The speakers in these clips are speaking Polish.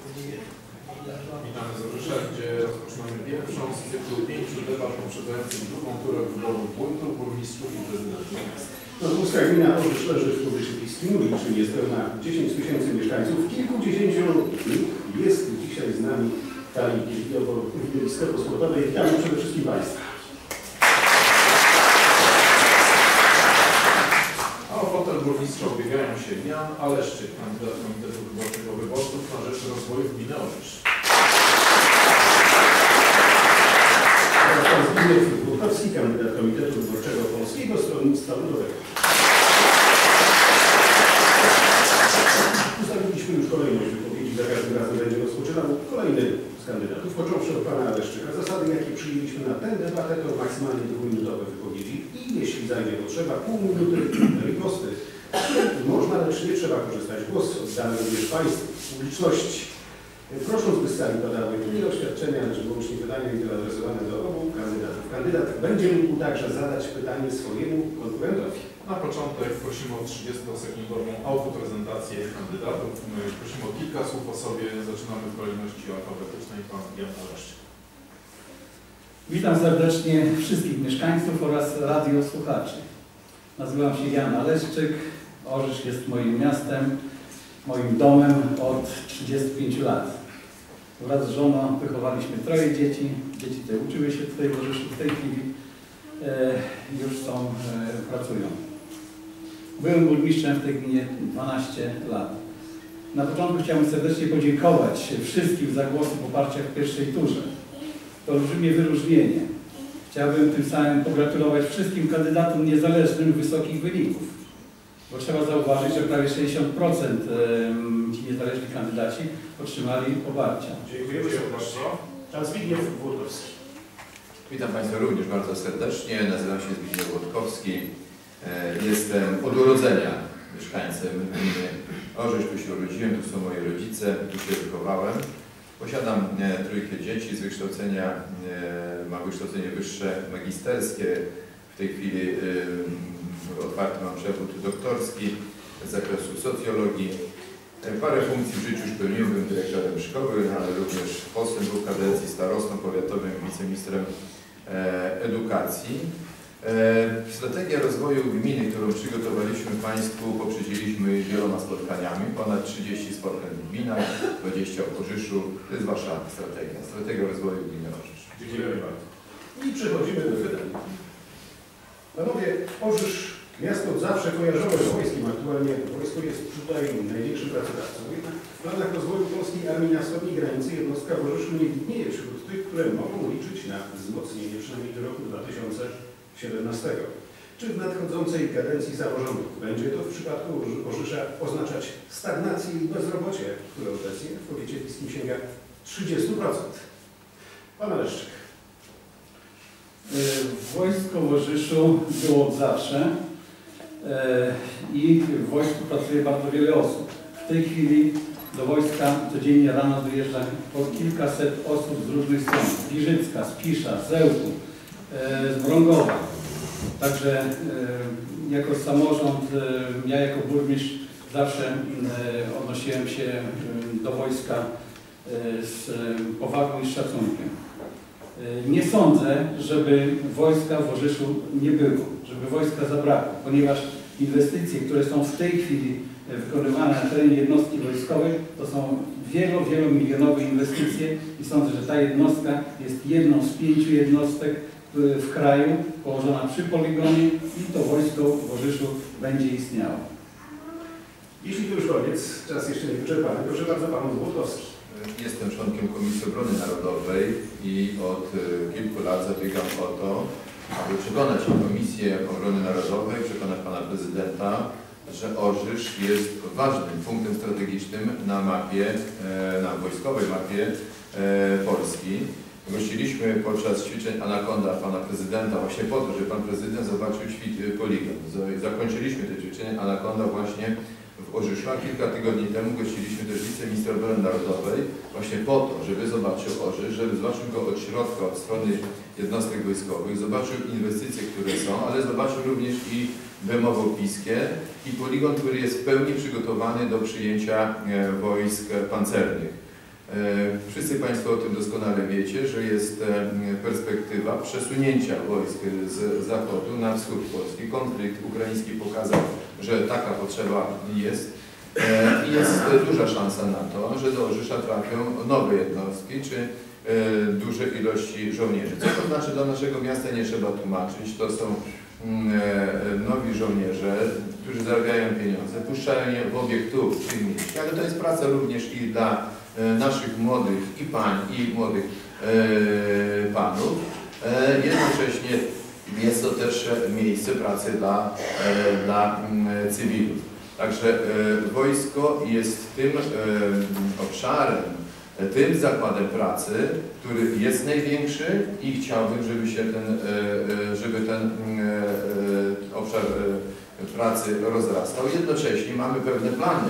Witamy z Orzysza, gdzie rozpoczynamy pierwszą z cyklu 5 debat poprzedzających drugą turę wyborów wójtów, burmistrzów i prezydentów miasta. Polska gmina Orzysz leży w powiecie piskim, liczy niespełna 10 000 mieszkańców. Kilkudziesięciu jest dzisiaj z nami w talii sklepu-sportowej. Witamy przede wszystkim Państwa. A o fotel burmistrza ubiegają się Jan Aleszczyk, kandydat Komitetu Wyborczego Wyborców na rzecz rozwoju gminy Orzysz. Pan Zbigniew Wójtkowski, kandydat Komitetu Wyborczego Polskiego Stronnictwa Ludowego. Ustaliliśmy już kolejność wypowiedzi, za każdym razem będzie rozpoczynał kolejny z kandydatów, począwszy od pana Aleszczyka. Zasady, jakie przyjęliśmy na tę debatę, to maksymalnie 2-minutowe wypowiedzi i jeśli zajdzie potrzeba, pół minuty riposty. Można, lecz nie trzeba korzystać. Głos oddamy również Państwu, publiczności. Prosząc, by sali padały nie oświadczenia, lecz wyłącznie pytania adresowane do obu kandydatów. Kandydat będzie mógł także zadać pytanie swojemu konkurentowi. Na początek prosimy o 30-sekundową autoprezentację kandydatów. Prosimy o kilka słów o sobie. Zaczynamy w kolejności alfabetycznej. Pan Jan Aleszczyk. Witam serdecznie wszystkich mieszkańców oraz radiosłuchaczy. Nazywam się Jan Aleszczyk. Orzysz jest moim miastem, moim domem od 35 lat. Wraz z żoną wychowaliśmy 3 dzieci. Dzieci te uczyły się tutaj w Orzyszu, w tej chwili już są, pracują. Byłem burmistrzem w tej gminie 12 lat. Na początku chciałem serdecznie podziękować wszystkim za głosy poparcia w pierwszej turze. To olbrzymie wyróżnienie. Chciałbym tym samym pogratulować wszystkim kandydatom niezależnym wysokich wyników. Bo trzeba zauważyć, że prawie 60% ci niezależni kandydaci otrzymali poparcia. Dziękujemy serdecznie. Pan Zbigniew Wójtkowski. Witam Państwa również bardzo serdecznie. Nazywam się Zbigniew Wójtkowski. Jestem od urodzenia mieszkańcem gminy Orzysz. Tu się urodziłem, tu są moi rodzice, tu się wychowałem. Posiadam 3 dzieci z wykształcenia, mam wykształcenie wyższe magisterskie. W tej chwili otwarty mam przewód doktorski z zakresu socjologii. Parę funkcji w życiu już pełniłem, byłem dyrektorem szkoły, ale również posłem był w kadencji, starostą powiatowym, wiceministrem edukacji. Strategia rozwoju gminy, którą przygotowaliśmy Państwu, poprzedziliśmy wieloma spotkaniami, ponad 30 spotkań w gminach, 20 w Orzyszu. To jest Wasza strategia rozwoju gminy Orzysz. Dziękuję bardzo. I przechodzimy do pytań. Panowie, Orzysz, miasto zawsze kojarzone z wojskiem. Aktualnie wojsko jest tutaj największym pracodawcą. Jednak w planach rozwoju polskiej armii na wschodniej granicy jednostka w Orzyszu nie widnieje wśród tych, które mogą liczyć na wzmocnienie przynajmniej do roku 2017. Czy w nadchodzącej kadencji samorządu będzie to w przypadku Orzysza oznaczać stagnację i bezrobocie, które obecnie w powiecie piskim sięga 30%? Pan Aleszczyk. Wojsko w Orzyszu było od zawsze i w wojsku pracuje bardzo wiele osób. W tej chwili do wojska codziennie rano dojeżdża po kilkaset osób z różnych stron. Z Giżycka, z Pisza, z Ełku, z Mrągowa. Także jako samorząd, ja jako burmistrz zawsze odnosiłem się do wojska z powagą i z szacunkiem. Nie sądzę, żeby wojska w Orzyszu nie było, żeby wojska zabrakło, ponieważ inwestycje, które są w tej chwili wykonywane na terenie jednostki wojskowej, to są wielomilionowe inwestycje i sądzę, że ta jednostka jest jedną z 5 jednostek w kraju, położona przy poligonie i to wojsko w Orzyszu będzie istniało. Jeśli to już koniec, czas jeszcze nie wyczerpany, proszę bardzo, Pan Wójtkowski. Jestem członkiem Komisji Obrony Narodowej i od kilku lat zabiegam o to, aby przekonać Komisję Obrony Narodowej, przekonać Pana Prezydenta, że Orzysz jest ważnym punktem strategicznym na mapie, na wojskowej mapie Polski. Gościliśmy podczas ćwiczeń Anakonda Pana Prezydenta właśnie po to, żeby Pan Prezydent zobaczył poligon. Zakończyliśmy te ćwiczenia Anakonda właśnie w Orzyszu, a kilka tygodni temu gościliśmy też wiceministra obrony narodowej właśnie po to, żeby zobaczył Orzysz, żeby zobaczył go od środka, od strony jednostek wojskowych, zobaczył inwestycje, które są, ale zobaczył również i Bemowo-Piskie i poligon, który jest w pełni przygotowany do przyjęcia wojsk pancernych. Wszyscy Państwo o tym doskonale wiecie, że jest perspektywa przesunięcia wojsk z zachodu na wschód Polski. Konflikt ukraiński pokazał, że taka potrzeba jest. I jest duża szansa na to, że do Orzysza trafią nowe jednostki czy duże ilości żołnierzy. Co to znaczy dla naszego miasta, nie trzeba tłumaczyć. To są nowi żołnierze, którzy zarabiają pieniądze, puszczają je w obieg tu, w tym mieście, ale to jest praca również i dla naszych młodych i pań, i młodych panów. Jednocześnie jest to też miejsce pracy dla cywilów. Także wojsko jest tym obszarem, tym zakładem pracy, który jest największy i chciałbym, żeby ten obszar pracy rozrastał. Jednocześnie mamy pewne plany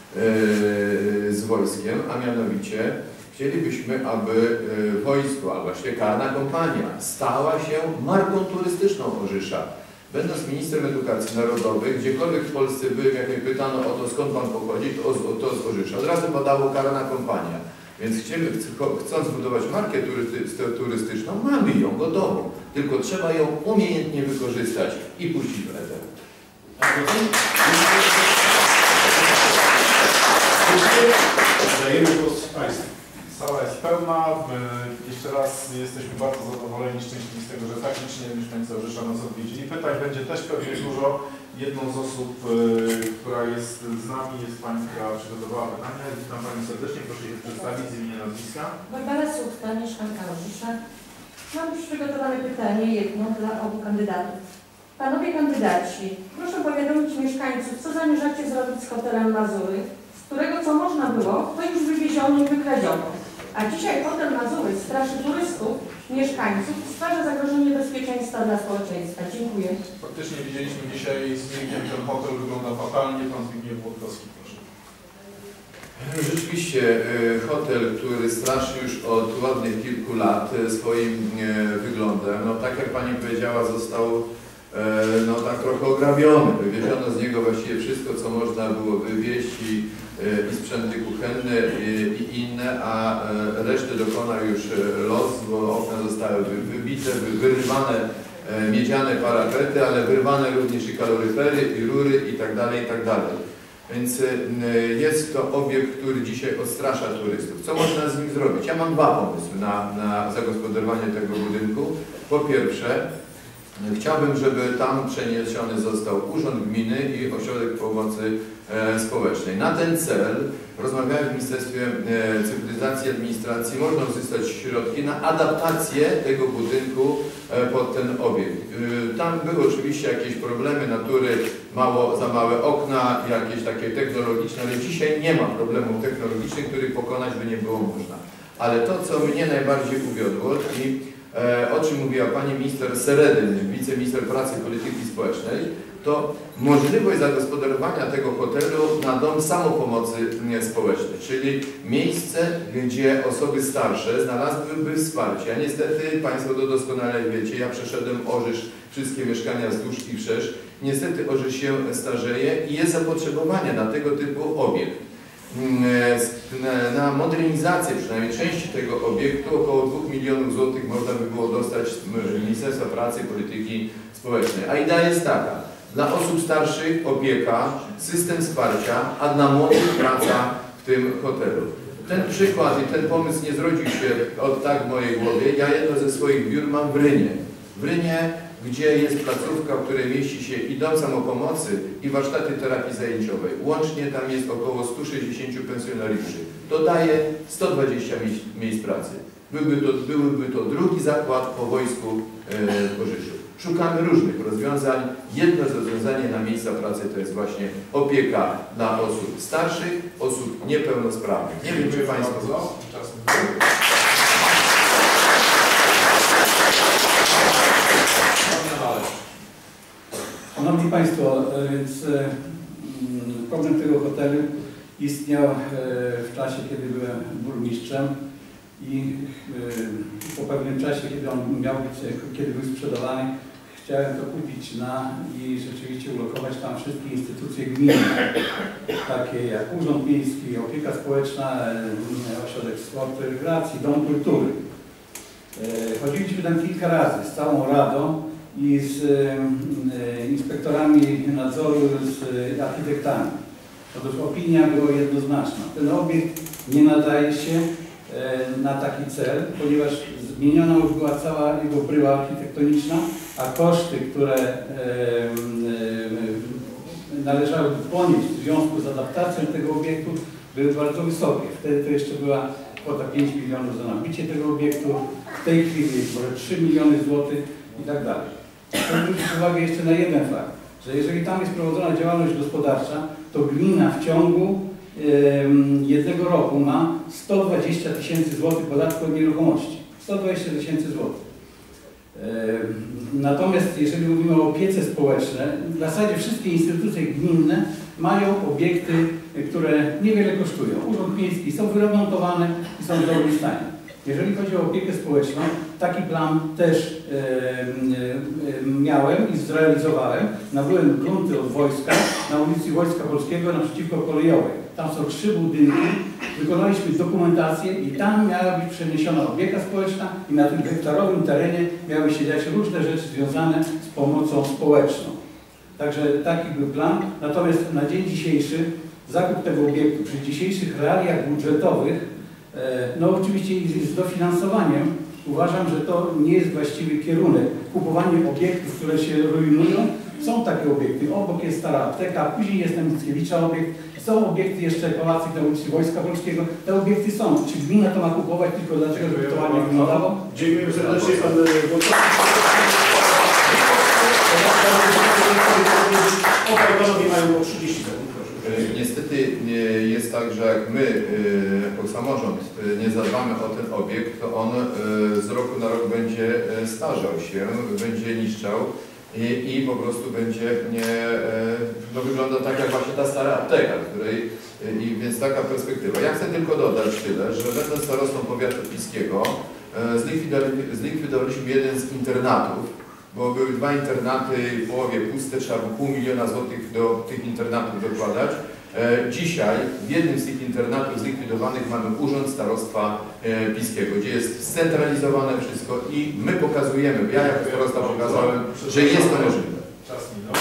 z wojskiem, a mianowicie chcielibyśmy, aby wojsko, a właściwie karna kompania stała się marką turystyczną Orzysza. Będąc ministrem edukacji narodowej, gdziekolwiek w Polsce byłem, jak mnie pytano o to, skąd Pan pochodzi, to z Orzysza. Od razu padało karna kompania. Więc chcąc zbudować markę turystyczną, mamy ją gotową. Tylko trzeba ją umiejętnie wykorzystać i puścić w eter. Dajemy głos Państwu. Sala jest pełna. Jeszcze raz jesteśmy bardzo zadowoleni, szczęśliwi z tego, że tak licznie mieszkańcy Orzysza nas odwiedzili. Pytań będzie też pewnie dużo. Jedną z osób, która jest z nami, jest Pani, która przygotowała pytania. Witam Panią serdecznie. Proszę się przedstawić z imienia, nazwiska. Barbara Suchta, mieszkanka Orzysza. Mam już przygotowane pytanie, jedno dla obu kandydatów. Panowie kandydaci, proszę powiadomić mieszkańców, co zamierzacie zrobić z hotelem Mazury, z którego co można było, to już wywieziono i wykradziono. A dzisiaj hotel Mazury straszy turystów, mieszkańców i stwarza zagrożenie bezpieczeństwa dla społeczeństwa. Dziękuję. Faktycznie widzieliśmy dzisiaj z Mirkiem, ten hotel wygląda fatalnie. Pan Zbigniew Włodkowski, proszę. Rzeczywiście hotel, który straszy już od ładnych kilku lat swoim wyglądem, no tak jak Pani powiedziała, został no tak trochę ograbiony. Wywieziono z niego właściwie wszystko, co można było wywieźć i sprzęty kuchenne i inne, a reszty dokonał już los, bo okna zostały wybite, wyrywane miedziane parapety, ale wyrwane również i kaloryfery, i rury i tak dalej, i tak dalej. Więc jest to obiekt, który dzisiaj odstrasza turystów. Co można z nim zrobić? Ja mam dwa pomysły na zagospodarowanie tego budynku. Po pierwsze, chciałbym, żeby tam przeniesiony został Urząd Gminy i Ośrodek Pomocy Społecznej. Na ten cel, rozmawiałem w Ministerstwie Cyfryzacji i Administracji, można uzyskać środki na adaptację tego budynku pod ten obiekt. Tam były oczywiście jakieś problemy natury, za małe okna, jakieś takie technologiczne, ale dzisiaj nie ma problemów technologicznych, których pokonać by nie było można. Ale to, co mnie najbardziej uwiodło i o czym mówiła Pani Minister Seredyn, wiceminister pracy i polityki społecznej, to możliwość zagospodarowania tego hotelu na dom samopomocy społecznej, czyli miejsce, gdzie osoby starsze znalazłyby wsparcie. A niestety, Państwo to doskonale wiecie, ja przeszedłem Orzysz, wszystkie mieszkania wzdłuż i wszerz. Niestety Orzysz się starzeje i jest zapotrzebowanie na tego typu obiekt. Na modernizację przynajmniej części tego obiektu około 2 milionów złotych można by było dostać z Ministerstwa Pracy i Polityki Społecznej. A idea jest taka: dla osób starszych opieka, system wsparcia, a dla młodych praca w tym hotelu. Ten przykład i ten pomysł nie zrodził się od tak w mojej głowie. Ja jedno ze swoich biur mam w Rynie. W Rynie, gdzie jest placówka, w której mieści się i dom samopomocy, i warsztaty terapii zajęciowej. Łącznie tam jest około 160 pensjonariuszy. To daje 120 miejsc pracy. Byłby to drugi zakład po wojsku w Orzyszu. Szukamy różnych rozwiązań. Jedno rozwiązanie na miejsca pracy to jest właśnie opieka dla osób starszych, osób niepełnosprawnych. Nie wiem, czy Państwo... Szanowni Państwo, więc problem tego hotelu istniał w czasie, kiedy byłem burmistrzem i po pewnym czasie, kiedy on miał być, kiedy był sprzedawany, chciałem to kupić i rzeczywiście ulokować tam wszystkie instytucje gminne, takie jak Urząd Miejski, Opieka Społeczna, Ośrodek Sportu i Rekreacji, Dom Kultury. Chodziliśmy tam kilka razy z całą Radą i z inspektorami nadzoru, z architektami. Otóż opinia była jednoznaczna. Ten obiekt nie nadaje się na taki cel, ponieważ zmieniona już była cała jego bryła architektoniczna, a koszty, które należały ponieść w związku z adaptacją tego obiektu, były bardzo wysokie. Wtedy to jeszcze była kwota 5 milionów za nabycie tego obiektu, w tej chwili jest może 3 miliony złotych i tak dalej. Chcę zwrócić uwagę jeszcze na jeden fakt, że jeżeli tam jest prowadzona działalność gospodarcza, to gmina w ciągu jednego roku ma 120 000 złotych podatku od nieruchomości. 120 000 złotych. Natomiast jeżeli mówimy o opiece społecznej, w zasadzie wszystkie instytucje gminne mają obiekty, które niewiele kosztują. Urząd Miejski są wyremontowane i są w dobrym stanie. Jeżeli chodzi o opiekę społeczną, taki plan też miałem i zrealizowałem. Nabyłem grunty od wojska na ulicy Wojska Polskiego naprzeciwko Kolejowej. Tam są 3 budynki, wykonaliśmy dokumentację i tam miała być przeniesiona opieka społeczna i na tym hektarowym terenie miały się dziać różne rzeczy związane z pomocą społeczną. Także taki był plan. Natomiast na dzień dzisiejszy zakup tego obiektu przy dzisiejszych realiach budżetowych, no oczywiście z dofinansowaniem, uważam, że to nie jest właściwy kierunek. Kupowanie obiektów, które się rujnują, są takie obiekty. Obok jest stara apteka, później jest na Mickiewicza obiekt. Są obiekty jeszcze pałacyk na ulicy Wojska Polskiego. Te obiekty są. Czy gmina to ma kupować tylko dlatego, żeby to ładnie wyglądało? Dziękuję serdecznie, pan Włodkowski. Obaj panowie mają po 30 sekund. Niestety jest tak, że jak my jako samorząd nie zadbamy o ten obiekt, to on z roku na rok będzie starzał się, będzie niszczał i po prostu będzie no wygląda tak jak właśnie ta stara apteka, więc taka perspektywa. Ja chcę tylko dodać tyle, że będąc starostą powiatu piskiego zlikwidowaliśmy jeden z internatów, bo były 2 internaty w połowie puste, trzeba było 500 000 złotych do tych internatów dokładać. Dzisiaj w jednym z tych internatów zlikwidowanych mamy Urząd Starostwa Piskiego, gdzie jest scentralizowane wszystko i my pokazujemy, ja jako starosta pokazałem, że jest to możliwe. Czas minął.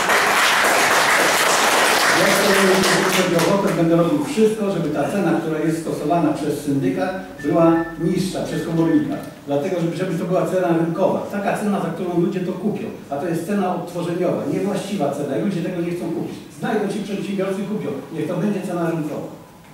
Ja będę robił wszystko, żeby ta cena, która jest stosowana przez syndykat, była niższa przez komornika. Dlatego, żeby to była cena rynkowa. Taka cena, za którą ludzie to kupią. A to jest cena odtworzeniowa, niewłaściwa cena i ludzie tego nie chcą kupić. Znajdą ci przedsiębiorcy i kupią. Niech to będzie cena rynkowa.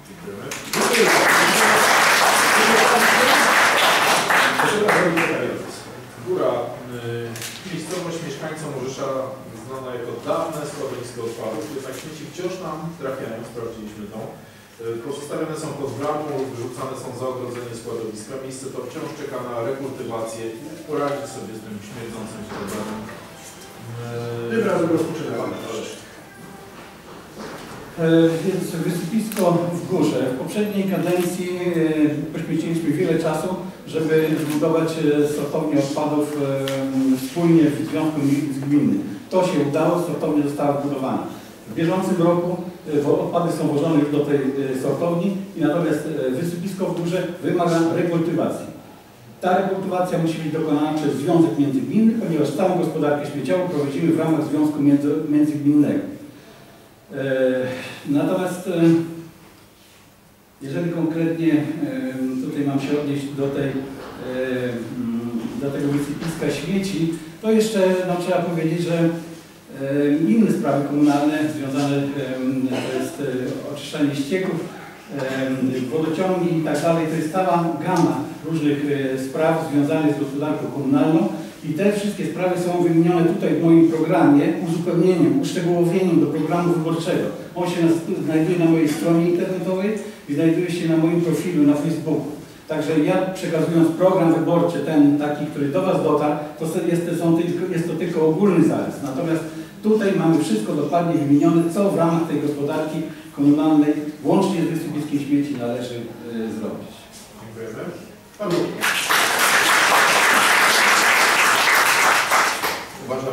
Góra. Miejscowość mieszkańcom Orzesza znana jako dawne składowisko odpadów, jednak śmieci wciąż nam trafiają, sprawdziliśmy to. Pozostawione są pod bramą lub wyrzucane są za ogrodzenie składowiska. Miejsce to wciąż czeka na rekultywację i poradzić sobie z tym śmierdzącym problemem. Tym razem rozpoczynamy. Więc wysypisko w górze. W poprzedniej kadencji poświęciliśmy wiele czasu, żeby zbudować sortownię odpadów wspólnie w związku z gminnym. To się udało, sortownia została wbudowana. W bieżącym roku odpady są włożone już do tej sortowni i natomiast wysypisko w górze wymaga rekultywacji. Ta rekultywacja musi być dokonana przez Związek Międzygminny, ponieważ całą gospodarkę śmieciową prowadzimy w ramach Związku Międzygminnego. Natomiast jeżeli konkretnie tutaj mam się odnieść do tego wysypiska śmieci, to jeszcze trzeba powiedzieć, że inne sprawy komunalne związane to jest oczyszczanie ścieków, wodociągi i tak dalej, to jest cała gama różnych spraw związanych z gospodarką komunalną i te wszystkie sprawy są wymienione tutaj w moim programie uzupełnieniem, uszczegółowieniem do programu wyborczego. On się znajduje na mojej stronie internetowej i znajduje się na moim profilu na Facebooku. Także ja przekazując program wyborczy, ten taki, który do Was dotarł, to jest to tylko ogólny zarys. Natomiast tutaj mamy wszystko dokładnie wymienione, co w ramach tej gospodarki komunalnej, łącznie z wysypiskiem śmieci, należy zrobić. Dziękujemy. Uważam,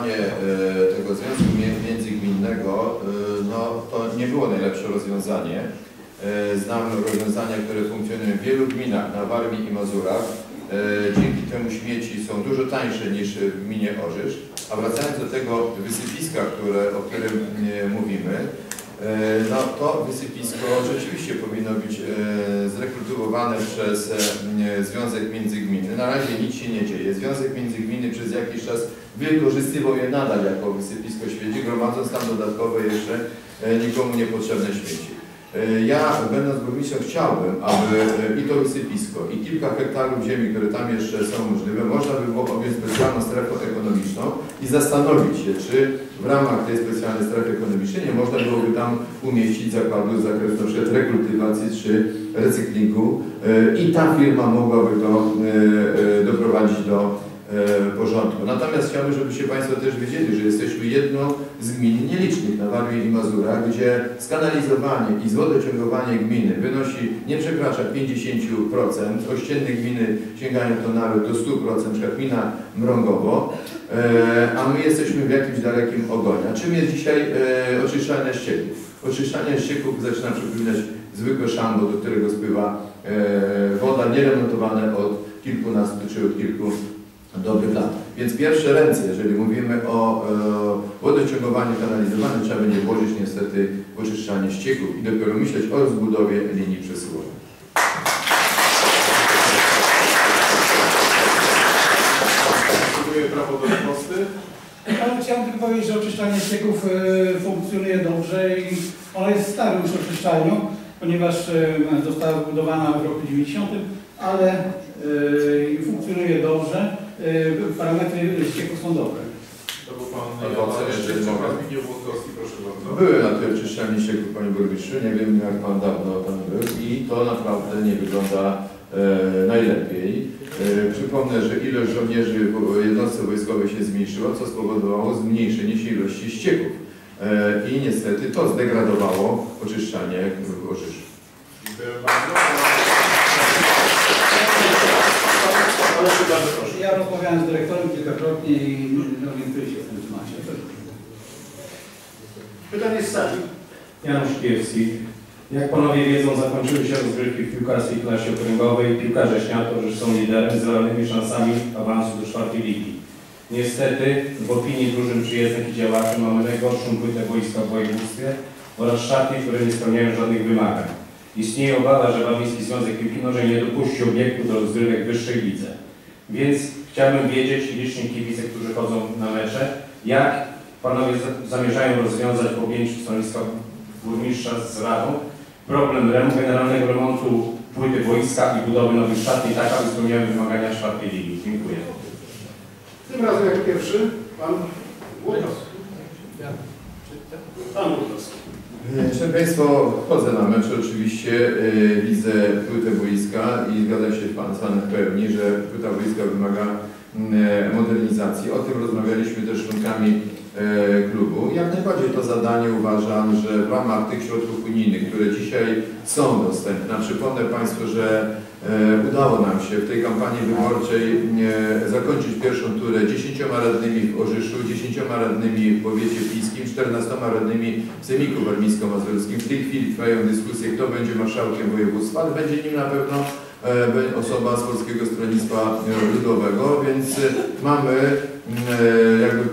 powołanie tego związku międzygminnego, no to nie było najlepsze rozwiązanie. Znam rozwiązania, które funkcjonują w wielu gminach na Warmii i Mazurach. Dzięki temu śmieci są dużo tańsze niż w gminie Orzysz. A wracając do tego wysypiska, o którym mówimy, no to wysypisko rzeczywiście powinno być zrekultywowane przez Związek Międzygminny. Na razie nic się nie dzieje. Związek Międzygminny przez jakiś czas wykorzystywał je nadal jako wysypisko śmieci, gromadząc tam dodatkowe jeszcze nikomu niepotrzebne śmieci. Ja, będąc burmistrzem, chciałbym, aby i to wysypisko, i kilka hektarów ziemi, które tam jeszcze są możliwe, można by było objąć specjalną strefę ekonomiczną i zastanowić się, czy w ramach tej specjalnej strefy ekonomicznej nie można byłoby tam umieścić zakładu z zakresu np. rekultywacji czy recyklingu i ta firma mogłaby to doprowadzić do porządku. Natomiast chciałbym, żebyście Państwo też wiedzieli, że jesteśmy jedną z gmin nielicznych na Warmii i Mazurach, gdzie skanalizowanie i zwodociągowanie gminy wynosi, nie przekracza 50%, ościenne gminy sięgają to nawet do 100%, np. gmina Mrągowo, a my jesteśmy w jakimś dalekim ogonie. A czym jest dzisiaj oczyszczalnia ścieków? Oczyszczalnia ścieków zaczyna przypominać zwykłe szambo, do którego spływa woda, nieremontowane od kilkunastu czy od kilku dobrych lat. Więc pierwsze ręce, jeżeli mówimy o wodociągowaniu, kanalizowaniu, trzeba będzie włożyć niestety w oczyszczanie ścieków i dopiero myśleć o rozbudowie linii przesyłowej. Dziękuję. Prawo do riposty. Ale chciałem tylko powiedzieć, że oczyszczalnia ścieków funkcjonuje dobrze i ona jest starą już oczyszczalnią, ponieważ została wybudowana w roku 90, ale funkcjonuje dobrze. Parametry ścieków są dobre. To był Pan Zbigniew Włodkowski, proszę bardzo. Byłem na tej oczyszczalni ścieków, Panie Burmistrzu, nie wiem jak Pan dawno tam był i to naprawdę nie wygląda najlepiej. Przypomnę, że ilość żołnierzy w jednostce wojskowej się zmniejszyła, co spowodowało zmniejszenie się ilości ścieków. I niestety to zdegradowało oczyszczanie w Orzyszu. Dziękuję bardzo. Ja rozmawiałem z dyrektorem kilkakrotnie i orientuję się w tym temacie. Pytanie z sali. Janusz Kiewski. Jak panowie wiedzą, zakończyły się rozgrywki w piłkarskiej klasie okręgowej. Piłkarze Śniatorzy są liderem z realnymi szansami awansu do 4. ligi. Niestety, w opinii drużyn przyjezdnych i działaczy mamy najgorszą płytę boiska w województwie oraz szatnie, które nie spełniają żadnych wymagań. Istnieje obawa, że Babiński Związek Piłki Nożnej nie dopuści obiektu do rozgrywek w wyższej lidze. Więc chciałbym wiedzieć, liczni kibice, którzy chodzą na mecze, jak panowie zamierzają rozwiązać po objęciu stanowiska burmistrza z Radą problem generalnego remontu płyty boiska i budowy nowych szatni, tak aby spełniały wymagania 4. ligi. Dziękuję. Tym razem jako pierwszy Pan Włodkowski. Pan Włodkowski. Szanowni Państwo, chodzę na mecze oczywiście, widzę płytę boiska i zgadzam się z Panem w pełni, że płyta boiska wymaga modernizacji. O tym rozmawialiśmy też z członkami klubu. Jak najbardziej to zadanie uważam, że w ramach tych środków unijnych, które dzisiaj są dostępne, przypomnę Państwu, że udało nam się w tej kampanii wyborczej zakończyć pierwszą turę 10 radnymi w Orzyszu, 10 radnymi w powiecie piskim, 14 radnymi w Sejmiku Warmińsko-Mazurskim. W tej chwili trwają dyskusje, kto będzie marszałkiem województwa, ale będzie nim na pewno osoba z Polskiego Stronnictwa Ludowego, więc mamy jakby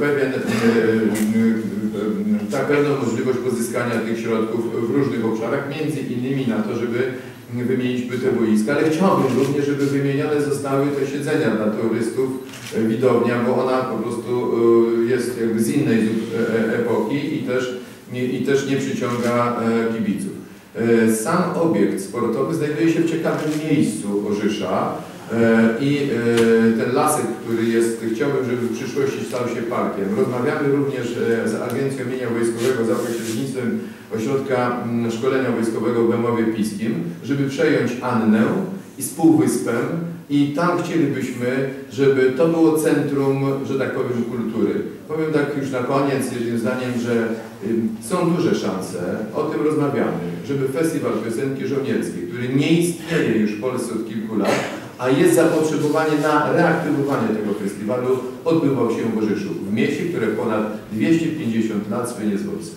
pewną możliwość pozyskania tych środków w różnych obszarach, między innymi na to, żeby wymienić płytę boiska, ale chciałbym również, żeby wymienione zostały te siedzenia dla turystów, widownia, bo ona po prostu jest jakby z innej epoki i też nie przyciąga kibiców. Sam obiekt sportowy znajduje się w ciekawym miejscu Orzysza i ten lasek, który jest, chciałbym, żeby w przyszłości stał się parkiem. Rozmawiamy również z Agencją Mienia Wojskowego za pośrednictwem Ośrodka Szkolenia Wojskowego w Bemowie Piskim, żeby przejąć Annę i z Półwyspem i tam chcielibyśmy, żeby to było centrum, że tak powiem, kultury. Powiem tak już na koniec, jednym zdaniem, że są duże szanse, o tym rozmawiamy, żeby Festiwal Piosenki Żołnierskiej, który nie istnieje już w Polsce od kilku lat, a jest zapotrzebowanie na reaktywowanie tego festiwalu, odbywał się w Orzyszu, w mieście, które ponad 250 lat słynie z wojska.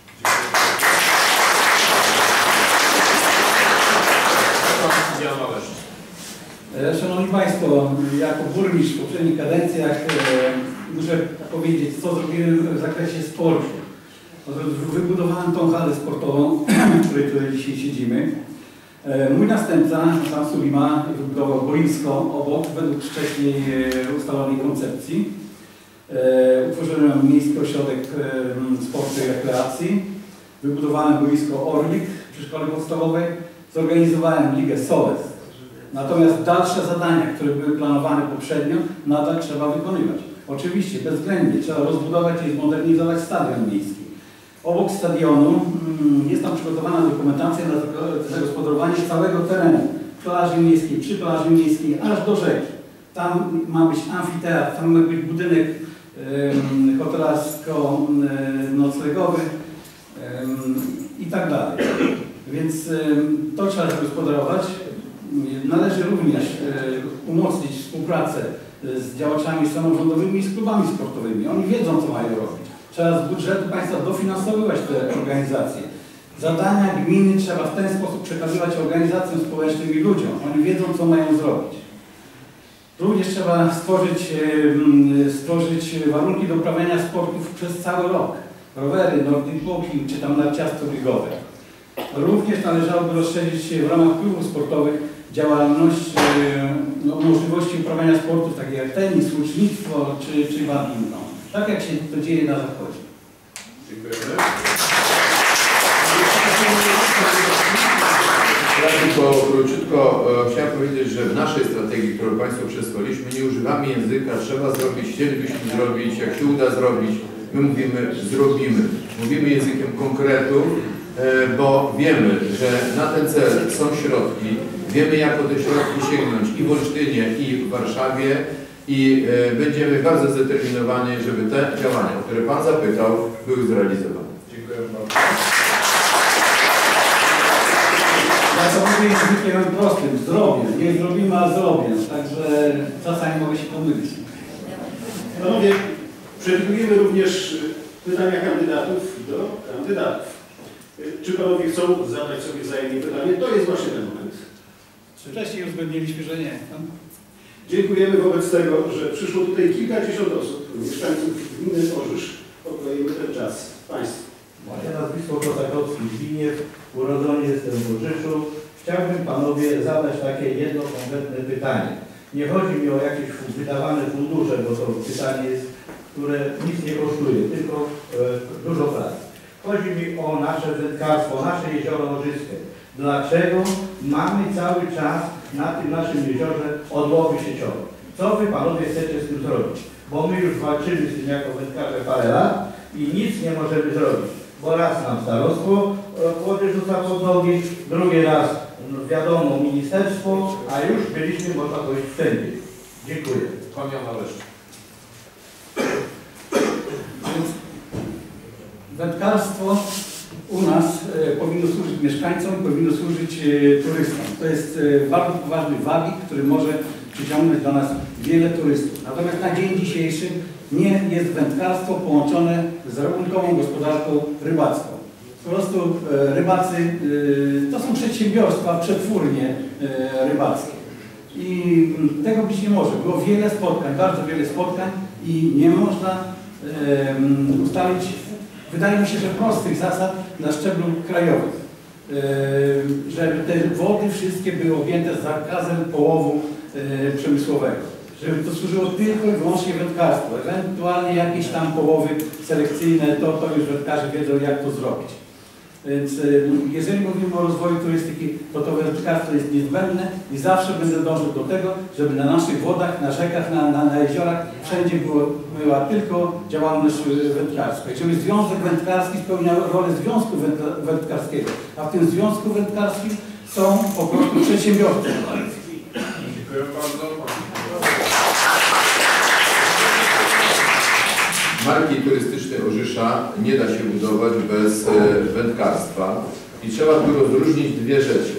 Szanowni Państwo, jako burmistrz w poprzednich kadencjach muszę powiedzieć, co zrobiłem w zakresie sportu. Wybudowałem tą halę sportową, w której tutaj dzisiaj siedzimy. Mój następca, pan Sulima, wybudował boisko obok, według wcześniej ustalonej koncepcji. Utworzyłem miejski ośrodek sportu i rekreacji. Wybudowałem boisko Orlik przy szkole podstawowej. Zorganizowałem ligę Soles. Natomiast dalsze zadania, które były planowane poprzednio, nadal trzeba wykonywać. Oczywiście, bezwzględnie trzeba rozbudować i zmodernizować stadion miejski. Obok stadionu jest tam przygotowana dokumentacja na zagospodarowanie całego terenu plaży miejskiej, przy plaży miejskiej, aż do rzeki. Tam ma być amfiteatr, tam ma być budynek hotelarsko-noclegowy i tak dalej. Więc to trzeba zagospodarować. Należy również umocnić współpracę z działaczami samorządowymi i z klubami sportowymi. Oni wiedzą, co mają robić. Trzeba z budżetu państwa dofinansowywać te organizacje. Zadania gminy trzeba w ten sposób przekazywać organizacjom społecznym i ludziom. Oni wiedzą, co mają zrobić. Również trzeba stworzyć warunki do uprawiania sportów przez cały rok. Rowery, nordic walking czy tam narciarstwo biegowe. Również należałoby rozszerzyć w ramach klubów sportowych działalność, możliwości uprawiania sportów takich jak tenis, łucznictwo czy badminton. Tak jak się to dzieje na zachodzie. Dziękujemy. Ja tylko króciutko chciałem powiedzieć, że w naszej strategii, którą Państwu przesłaliśmy, nie używamy języka, trzeba zrobić, chcielibyśmy zrobić, jak się uda zrobić, my mówimy, zrobimy. Mówimy językiem konkretu, bo wiemy, że na ten cel są środki, wiemy, jak o te środki sięgnąć i w Olsztynie, i w Warszawie i będziemy bardzo zdeterminowani, żeby te działania, o które Pan zapytał, były zrealizowane. Dziękuję bardzo. Ja to mówię językiem prostym, zdrowie. Nie zrobimy, a zrobię. Także czasami mogę się pomylić. Panowie, przewidujemy również pytania kandydatów do kandydatów. Czy panowie chcą zadać sobie wzajemnie pytanie? To jest właśnie ten moment. Wcześniej uzgodniliśmy, że nie. Dziękujemy wobec tego, że przyszło tutaj kilkadziesiąt osób, mieszkańców gminy Orzysz. Odklejmy ten czas Państwu. Moje nazwisko Kosakowski Zbigniew, urodzony jestem w Orzyszu. Chciałbym panowie zadać takie jedno konkretne pytanie. Nie chodzi mi o jakieś wydawane fundusze, bo to pytanie jest, które nic nie kosztuje, tylko dużo pracy. Chodzi mi o nasze wędkarstwo, nasze jezioro Orzyskie. Dlaczego mamy cały czas na tym naszym jeziorze odłowy sieciowe? Co wy panowie chcecie z tym zrobić? Bo my już walczymy z tym jako wędkarze parę lat i nic nie możemy zrobić. Bo raz nam starostwo wody rzuca pod nogi, drugi raz wiadomo ministerstwo, a już byliśmy, można powiedzieć, wszędzie. Dziękuję. Pan Jan Należy. Wędkarstwo u nas powinno służyć mieszkańcom, powinno służyć turystom. To jest bardzo poważny wabik, który może przyciągnąć do nas wiele turystów. Natomiast na dzień dzisiejszy nie jest wędkarstwo połączone z rabunkową gospodarką rybacką. Po prostu rybacy to są przedsiębiorstwa, przetwórnie rybackie. I tego być nie może. Było wiele spotkań, bardzo wiele spotkań i nie można ustalić, wydaje mi się, że prostych zasad na szczeblu krajowym. Żeby te wody wszystkie były objęte zakazem połowu przemysłowego. Żeby to służyło tylko i wyłącznie wędkarstwu. Ewentualnie jakieś tam połowy selekcyjne, to już wędkarze wiedzą, jak to zrobić. Więc jeżeli mówimy o rozwoju turystyki, to wędkarstwo jest niezbędne i zawsze będę dążył do tego, żeby na naszych wodach, na rzekach, na jeziorach wszędzie była tylko działalność wędkarska. I żeby Związek Wędkarski spełniał rolę Związku Wędkarskiego, a w tym Związku Wędkarskim są po prostu przedsiębiorcy. Dziękuję bardzo. Marki turystycznej Orzysza nie da się budować bez wędkarstwa i trzeba tu rozróżnić dwie rzeczy.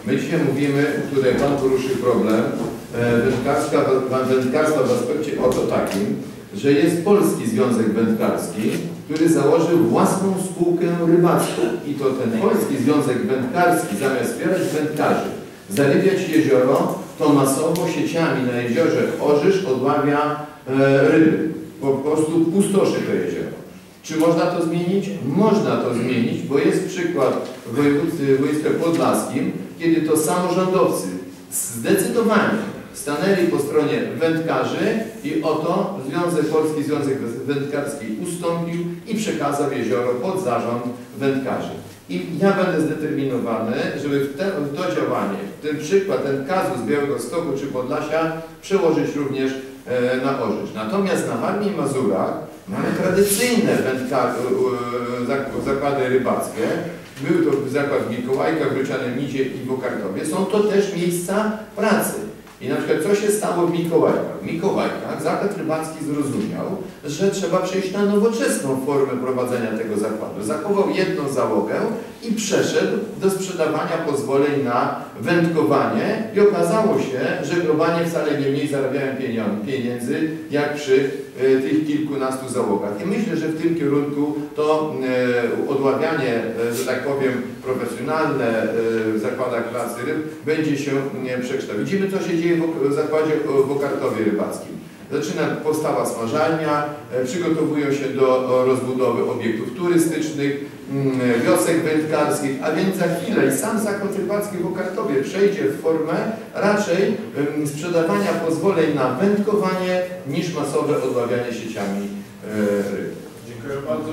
My dzisiaj mówimy, tutaj Pan poruszył problem wędkarstwa w aspekcie oto takim, że jest Polski Związek Wędkarski, który założył własną spółkę rybacką. I to ten Polski Związek Wędkarski, zamiast wspierać wędkarzy, zarybiać jezioro, to masowo sieciami na jeziorze Orzysz odławia ryby. Po prostu pustoszy to jezioro. Czy można to zmienić? Można to zmienić, bo jest przykład w województwie podlaskim, kiedy to samorządowcy zdecydowanie stanęli po stronie wędkarzy i oto Polski Związek Wędkarski ustąpił i przekazał jezioro pod zarząd wędkarzy. I ja będę zdeterminowany, żeby w to działanie, ten przykład, ten kazus Białegostoku czy Podlasia przełożyć również na Orzysz. Natomiast na Warmii i Mazurach mamy tradycyjne zakłady rybackie. Był to zakład w Mikołajkach, Grocianem Midzie i Wokartowie. Są to też miejsca pracy. I na przykład co się stało w Mikołajkach? W Mikołajkach zakład rybacki zrozumiał, że trzeba przejść na nowoczesną formę prowadzenia tego zakładu. Zachował jedną załogę i przeszedł do sprzedawania pozwoleń na wędkowanie i okazało się, że globanie wcale nie mniej zarabiają pieniędzy jak przy tych kilkunastu załogach. I myślę, że w tym kierunku to odławianie, że tak powiem, profesjonalne w zakładach klasy ryb będzie się przekształcić. Widzimy, co się dzieje w zakładzie w Wokartowie rybackim. Zaczyna postawa smażalnia, przygotowują się do rozbudowy obiektów turystycznych, wiosek wędkarskich, a więc za chwilę i sam zakład rybacki w Wokartowie przejdzie w formę raczej sprzedawania pozwoleń na wędkowanie niż masowe odławianie sieciami ryb. Dziękuję bardzo.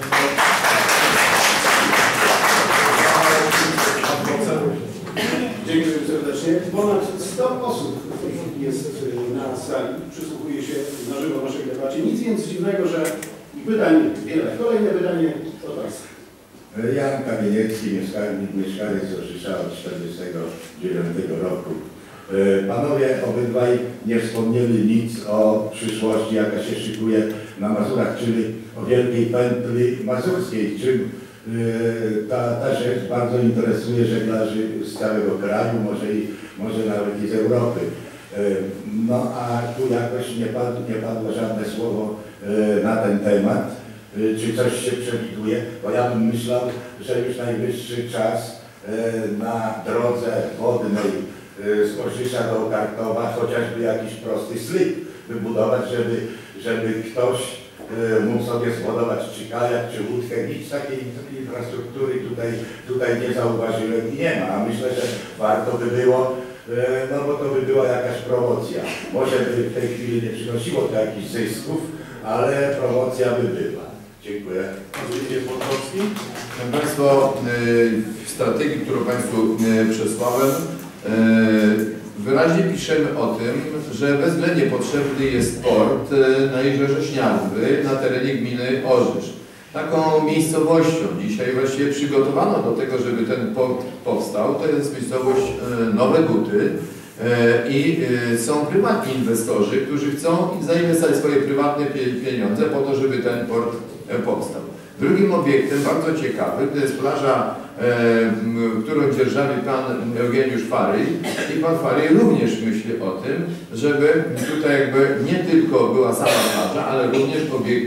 Dziękuję serdecznie. Ponad 100 osób jest na sali, przysłuchuje się na żywo naszej debacie. Nic więc dziwnego, że pytań wiele. Kolejne pytanie od Państwa. Jan Kamieniecki, mieszkaniec Orzysza od 1949 roku. Panowie obydwaj nie wspomnieli nic o przyszłości, jaka się szykuje na Mazurach, czyli o wielkiej pętli mazurskiej, czym ta rzecz bardzo interesuje żeglarzy z całego kraju, może nawet i z Europy. No a tu jakoś nie padło żadne słowo na ten temat. Czy coś się przewiduje? Bo ja bym myślał, że już najwyższy czas na drodze wodnej z Orzysza do Okartowa chociażby jakiś prosty slik wybudować, żeby ktoś mógł sobie zbudować czy kajak, czy łódkę. Nic takiej infrastruktury tutaj nie zauważyłem i nie ma. A myślę, że warto by było, no bo to by była jakaś promocja. Może by w tej chwili nie przynosiło to jakichś zysków, ale promocja by była. Dziękuję. Proszę Państwa, w strategii, którą Państwu przesłałem, wyraźnie piszemy o tym, że bezwzględnie potrzebny jest port na jeziorze Śniadwy na terenie gminy Orzysz. Taką miejscowością dzisiaj właściwie przygotowano do tego, żeby ten port powstał, to jest miejscowość Nowe Guty i są prywatni inwestorzy, którzy chcą zainwestować swoje prywatne pieniądze po to, żeby ten port powstał. Drugim obiektem, bardzo ciekawym, to jest plaża, którą dzierżawi pan Eugeniusz Faryj i pan Faryj również myśli o tym, żeby tutaj jakby nie tylko była sama plaża, ale również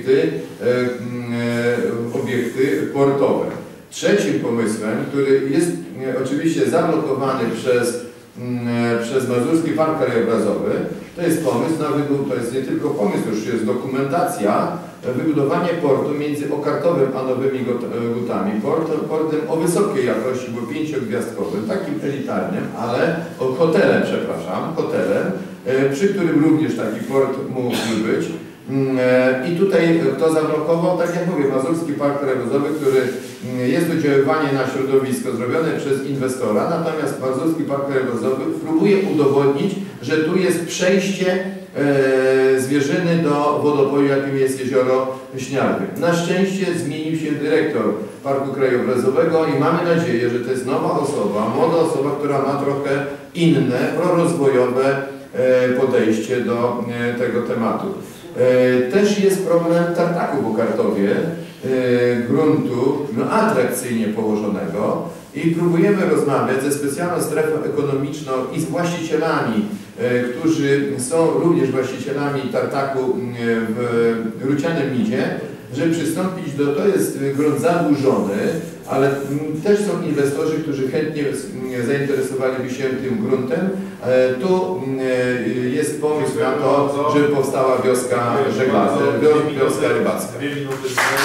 obiekty portowe. Trzecim pomysłem, który jest oczywiście zablokowany przez Mazurski Park Krajobrazowy, to jest pomysł to jest nie tylko pomysł, to już jest dokumentacja, wybudowanie portu między Okartowem a Nowymi Gutami, portem o wysokiej jakości, bo 5-gwiazdkowym, takim elitarnym, ale hotelem, przy którym również taki port mógłby być. I tutaj kto zablokował, tak jak mówię, Mazurski Park Krajobrazowy, który jest oddziaływanie na środowisko zrobione przez inwestora, natomiast Mazurski Park Krajobrazowy próbuje udowodnić, że tu jest przejście zwierzyny do wodopoju, jakim jest jezioro Śniadwy. Na szczęście zmienił się dyrektor Parku Krajobrazowego i mamy nadzieję, że to jest nowa osoba, młoda osoba, która ma trochę inne, prorozwojowe podejście do tego tematu. Też jest problem tartaku w Okartowie, gruntu atrakcyjnie położonego I próbujemy rozmawiać ze specjalną strefą ekonomiczną i z właścicielami, którzy są również właścicielami tartaku w Rucianem Midzie, żeby przystąpić to jest grunt zadłużony, ale też są inwestorzy, którzy chętnie zainteresowaliby się tym gruntem. Tu jest pomysł na to, żeby powstała wioska żeglarska, wioska rybacka. 2 minuty.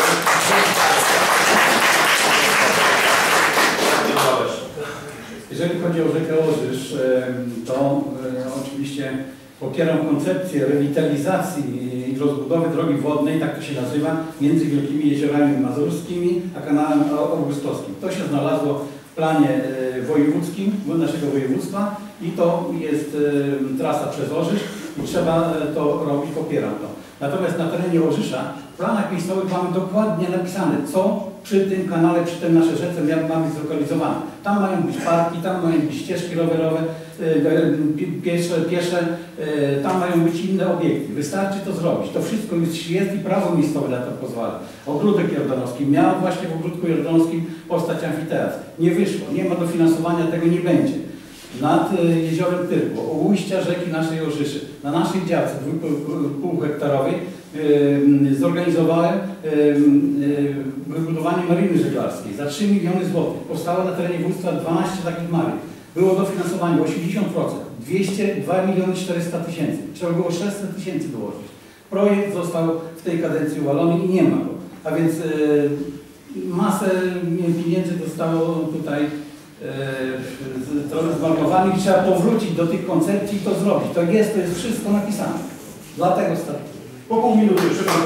Jeżeli chodzi o rzekę Orzysz, to oczywiście popieram koncepcję rewitalizacji i rozbudowy drogi wodnej, tak to się nazywa, między Wielkimi Jeziorami Mazurskimi a kanałem augustowskim. To się znalazło w planie wojewódzkim, naszego województwa i to jest trasa przez Orzysz i trzeba to robić, popieram to. Natomiast na terenie Orzysza w planach miejscowych mamy dokładnie napisane, co przy tym kanale, przy tej naszej rzece ma być zlokalizowane. Tam mają być parki, tam mają być ścieżki rowerowe, piesze, tam mają być inne obiekty. Wystarczy to zrobić. To wszystko już jest i prawo miejscowe na to pozwala. Ogródek Jordanowski miał właśnie w ogródku jordanowskim powstać amfiteatr. Nie wyszło, nie ma dofinansowania, tego nie będzie. Nad jeziorem Tyrku, u ujścia rzeki naszej Orzyszy, na naszej działce 2,5 hektarowej zorganizowałem wybudowanie mariny żeglarskiej za 3 miliony złotych. Powstało na terenie województwa 12 takich maryn. Było dofinansowanie 80%, 202 miliony 400 tysięcy. Trzeba było 600 tysięcy dołożyć. Projekt został w tej kadencji uwalony i nie ma go. A więc masę pieniędzy zostało tutaj trochę zmarnowanych i trzeba powrócić do tych koncepcji i to zrobić. To jest wszystko napisane. Dlatego startuję. Po pół minuty jeszcze pan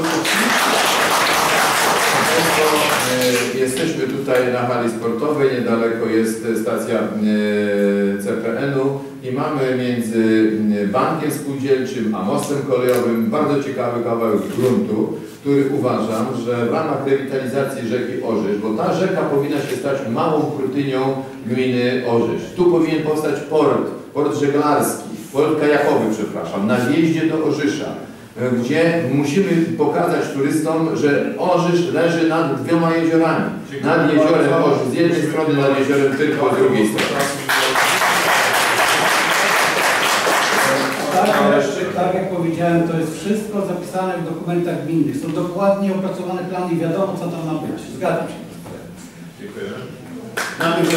Jesteśmy tutaj na hali sportowej, niedaleko jest stacja CPN-u i mamy między bankiem spółdzielczym a mostem kolejowym bardzo ciekawy kawałek gruntu, który uważam, że w ramach rewitalizacji rzeki Orzysz, bo ta rzeka powinna się stać małą kurtynią gminy Orzysz. Tu powinien powstać port żeglarski, port kajakowy, przepraszam, na wjeździe do Orzysza, gdzie musimy pokazać turystom, że Orzysz leży nad 2 jeziorami. Nad jeziorem Orzysz z jednej strony, nad jeziorem Tyrku z drugiej strony. Tak jak powiedziałem, to jest wszystko zapisane w dokumentach gminnych. Są dokładnie opracowane plany i wiadomo, co tam ma być. Zgadzam się. Dziękuję. Na tym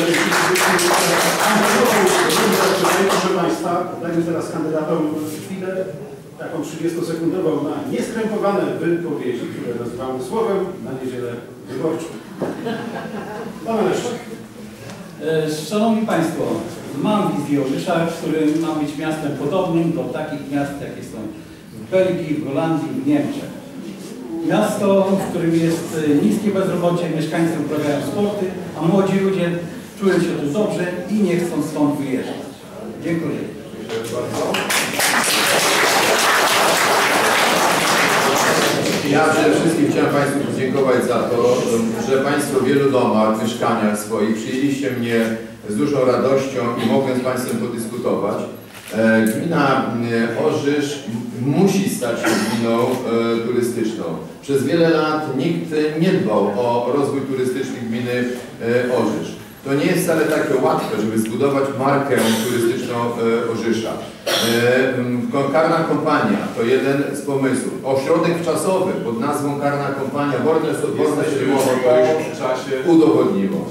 proszę Państwa, dajmy teraz kandydatom chwilę taką 30-sekundową na nieskrępowane wypowiedzi, które nazywamy słowem na niedzielę wyborczą. Pan Leszczyk. Szanowni Państwo, mam wizję Orzysza, który ma być miastem podobnym do takich miast, jakie są w Belgii, w Holandii, w Niemczech. Miasto, w którym jest niskie bezrobocie, mieszkańcy uprawiają sporty, a młodzi ludzie czują się tu dobrze i nie chcą stąd wyjeżdżać. Dziękuję. Ja przede wszystkim chciałem Państwu podziękować za to, że Państwo w wielu domach, mieszkaniach swoich przyjęliście mnie z dużą radością i mogłem z Państwem podyskutować. Gmina Orzysz musi stać się gminą turystyczną. Przez wiele lat nikt nie dbał o rozwój turystyczny gminy Orzysz. To nie jest wcale takie łatwe, żeby zbudować markę turystyczną Orzysza. Karna Kompania to jeden z pomysłów. Ośrodek wczasowy pod nazwą Karna Kompania, Bornes Rymowo to już udowodniło.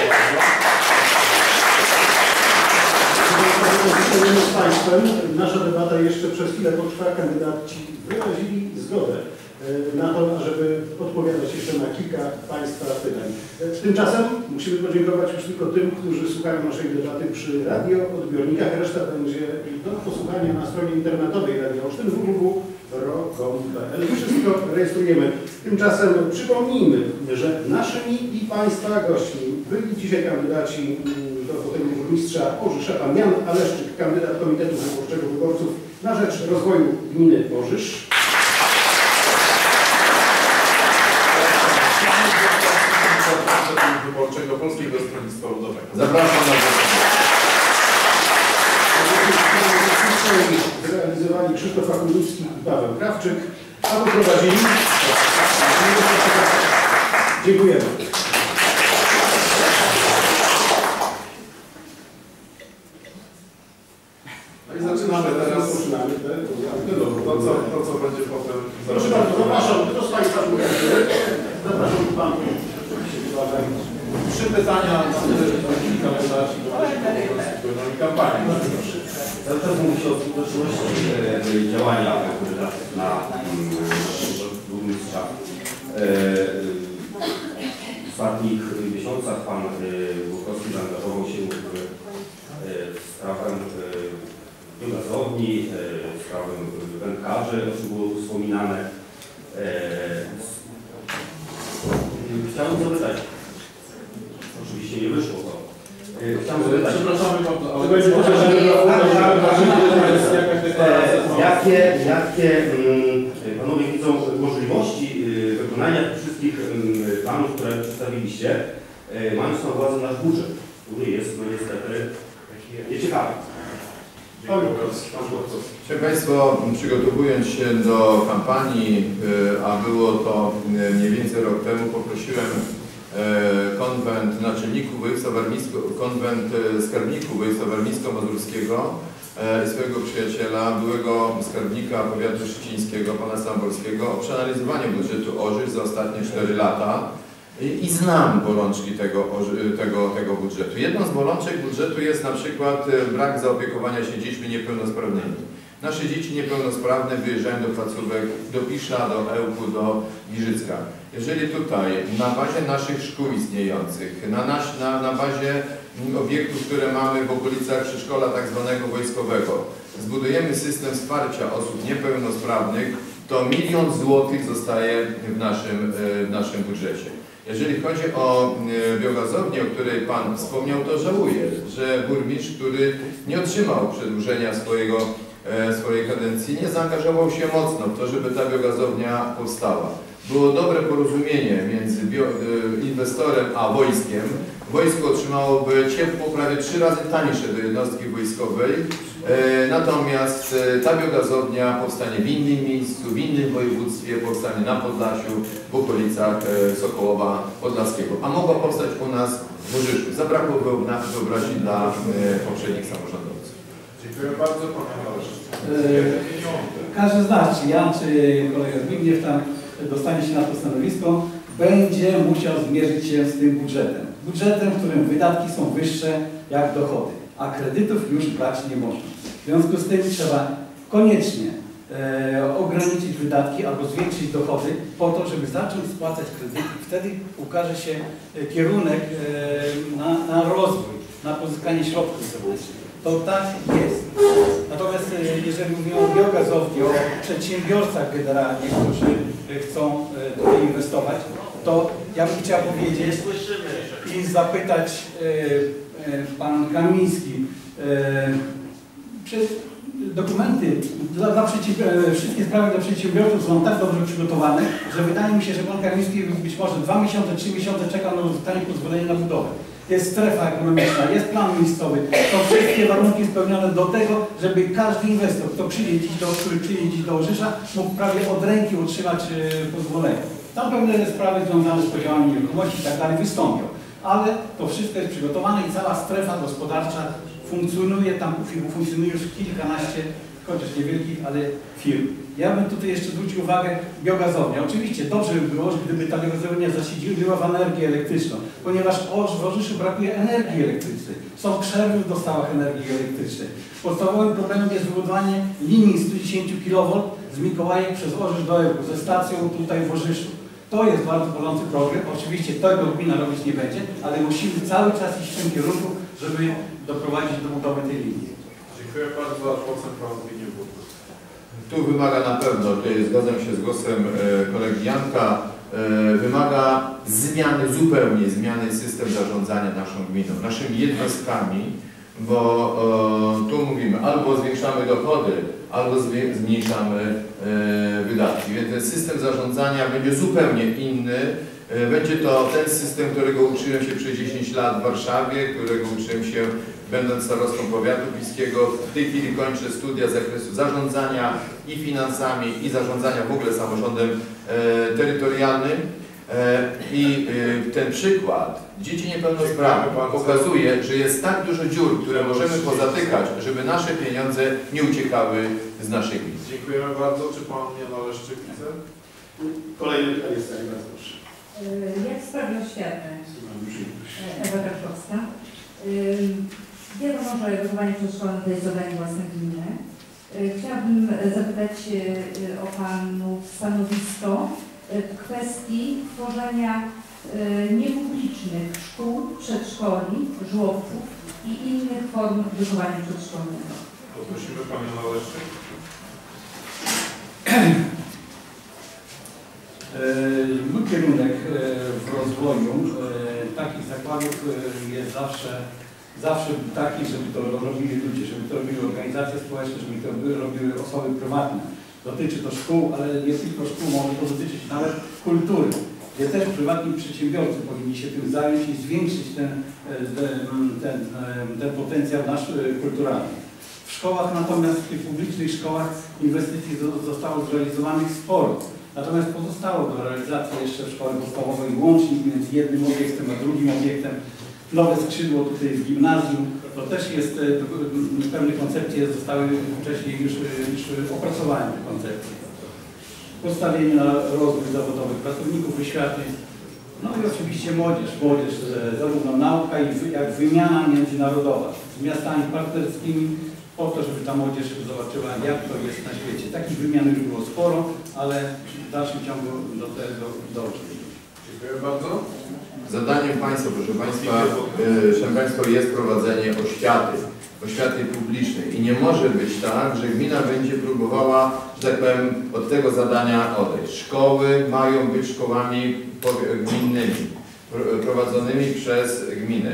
Z Państwem nasza debata jeszcze przez chwilę potrwa. Kandydaci wyrazili zgodę na to, żeby odpowiadać jeszcze na kilka Państwa pytań. Tymczasem musimy podziękować już tylko tym, którzy słuchają naszej debaty przy radioodbiornikach. Reszta będzie do posłuchania na stronie internetowej Radia Olsztyn www.ro.com.pl. Wszystko rejestrujemy. Tymczasem przypomnijmy, że naszymi i Państwa gośćmi byli dzisiaj kandydaci do fotelu burmistrza Orzysza, pan Jan Aleszczyk, kandydat Komitetu Wyborczego Wyborców na rzecz rozwoju gminy Orzysz. Wyborczego Polskiego Stronnictwa Ludowego. Zapraszam na Zrealizowali Krzysztof Akunicki i Paweł Krawczyk, a poprowadzili. Dziękujemy. No i zaczynamy teraz Rozpoczynamy to, co będzie potem. Proszę bardzo, zapraszam. Kto z Państwa mówi? Zapraszam Pan. 3 pytania, na tyle, że kilka lekarzy do kampanii. Cały czas mówi się o skuteczności działania kandydatów na burmistrza. W ostatnich miesiącach Pan Głogowski zaangażował się w sprawę biogazowni, w sprawę wędkarzy, o czym było wspominane. Chciałbym zapytać, oczywiście nie wyszło to. Chciałbym zapytać, Przepraszamy bardzo, ale jakie Panowie widzą możliwości wykonania tych wszystkich planów, które przedstawiliście, mając na uwadze nasz budżet, który jest no niestety nieciekawy. Szanowni Państwo, przygotowując się do kampanii, a było to mniej więcej rok temu, poprosiłem konwent naczelników województwa konwent skarbników województwa warmińsko-mazurskiego i swojego przyjaciela, byłego skarbnika powiatu szczecińskiego, pana Samborskiego, o przeanalizowanie budżetu ORZiS za ostatnie 4 lata. I znam bolączki tego budżetu. Jedną z bolączek budżetu jest na przykład brak zaopiekowania się dziećmi niepełnosprawnymi. Nasze dzieci niepełnosprawne wyjeżdżają do placówek, do Pisza, do Ełku, do Giżycka. Jeżeli tutaj na bazie naszych szkół istniejących, na bazie obiektów, które mamy w okolicach przedszkola tak zwanego wojskowego, zbudujemy system wsparcia osób niepełnosprawnych, to 1 000 000 złotych zostaje w naszym budżecie. Jeżeli chodzi o biogazownię, o której Pan wspomniał, to żałuję, że burmistrz, który nie otrzymał przedłużenia swojej kadencji, nie zaangażował się mocno w to, żeby ta biogazownia powstała. Było dobre porozumienie między inwestorem a wojskiem. Wojsko otrzymałoby ciepło prawie 3 razy tańsze do jednostki wojskowej, natomiast ta biogazownia powstanie w innym miejscu, w innym województwie, powstanie na Podlasiu, w okolicach Sokołowa Podlaskiego, a mogła powstać u nas w Łożyszu. Zabrakło wyobraźni dla poprzednich samorządowców. Dziękuję bardzo, Panie Marze. Każdy z nas, czy ja, czy kolega Zbigniew tam dostanie się na to stanowisko, będzie musiał zmierzyć się z tym budżetem. Budżetem, w którym wydatki są wyższe jak dochody, a kredytów już brać nie można. W związku z tym trzeba koniecznie ograniczyć wydatki albo zwiększyć dochody po to, żeby zacząć spłacać kredyty. Wtedy ukaże się kierunek na rozwój, na pozyskanie środków zewnętrznych. To tak jest. Natomiast jeżeli mówimy o biogazowni, o przedsiębiorcach generalnie, którzy chcą tutaj inwestować, to ja bym chciał powiedzieć i zapytać pan Kamiński, dokumenty wszystkie sprawy dla przedsiębiorców są tak dobrze przygotowane, że wydaje mi się, że pan Kamiński być może 2 miesiące, 3 miesiące czeka na uzyskanie pozwolenia na budowę. Jest strefa ekonomiczna, jest plan miejscowy, to wszystkie warunki spełnione do tego, żeby każdy inwestor, który przyjedzie dziś do Łożysza, mógł prawie od ręki otrzymać pozwolenie. Tam pewne sprawy związane z podziałami nieruchomości i tak dalej wystąpią, ale to wszystko jest przygotowane i cała strefa gospodarcza funkcjonuje, tam funkcjonuje już kilkanaście, chociaż niewielkich, ale firm. Ja bym tutaj jeszcze zwrócił uwagę biogazownia. Oczywiście dobrze by było, gdyby ta biogazownia zasiedziła w energię elektryczną, ponieważ w Łożyszu brakuje energii elektrycznej. Są przerwy w dostawach energii elektrycznej. Podstawowym problemem jest wybudowanie linii 110 kV z Mikołajek przez Łożysz do Ełku, ze stacją tutaj w Łożyszu. To jest bardzo bolący problem. Oczywiście tego gmina robić nie będzie, ale musimy cały czas iść w tym kierunku, żeby doprowadzić do budowy tej linii. Dziękuję bardzo, a poseł Pan Zbigniew Burkus. Tu wymaga na pewno, tutaj zgadzam się z głosem kolegi Janka, wymaga zupełnie zmiany system zarządzania naszą gminą, naszymi jednostkami, bo tu mówimy albo zwiększamy dochody, albo zmniejszamy wydatki. Więc ten system zarządzania będzie zupełnie inny. Będzie to ten system, którego uczyłem się przez 10 lat w Warszawie, którego uczyłem się będąc starostą powiatu pilskiego. W tej chwili kończę studia z zakresu zarządzania i finansami, i zarządzania w ogóle samorządem terytorialnym. I ten przykład dzieci niepełnosprawnych pokazuje, że jest tak dużo dziur, które możemy pozatykać, żeby nasze pieniądze nie uciekały z naszej gminy. Dziękujemy bardzo. Czy Pan Jan Oleszczyk chce? Kolejny pytanie jest bardzo proszę. Jak w sprawie oświaty? Ewa Karczowska. Wiadomo, że wychowanie przedszkolne to jest zadanie własne gminy. Chciałabym zapytać o Panów stanowisko w kwestii tworzenia niepublicznych szkół, przedszkoli, żłobków i innych form wychowania przedszkolnego. Poprosimy Pana Jana Oleszczyk. Mój kierunek w rozwoju takich zakładów jest zawsze taki, żeby to robili ludzie, żeby to robili organizacje społeczne, żeby to robiły osoby prywatne. Dotyczy to szkół, ale nie tylko szkół, może to dotyczyć nawet kultury, gdzie też prywatni przedsiębiorcy powinni się tym zająć i zwiększyć ten potencjał nasz kulturalny. W szkołach natomiast, w tych publicznych szkołach inwestycji zostało zrealizowanych sporo. Natomiast pozostało do realizacji jeszcze w szkole podstawowej łącznik między jednym obiektem a drugim obiektem. Nowe skrzydło tutaj w gimnazjum, to też jest, pewne koncepcje zostały wcześniej już opracowane te koncepcje. Postawienie na rozwój zawodowych pracowników oświaty, no i oczywiście młodzież, zarówno nauka jak wymiana międzynarodowa z miastami partnerskimi, po to, żeby ta młodzież zobaczyła, jak to jest na świecie. Takich wymian już było sporo, ale w dalszym ciągu do tego dąży. Dziękuję bardzo. Zadaniem państwa, proszę państwa, jest prowadzenie oświaty publicznej i nie może być tak, że gmina będzie próbowała, że tak powiem, od tego zadania odejść. Szkoły mają być szkołami gminnymi, prowadzonymi przez gminę.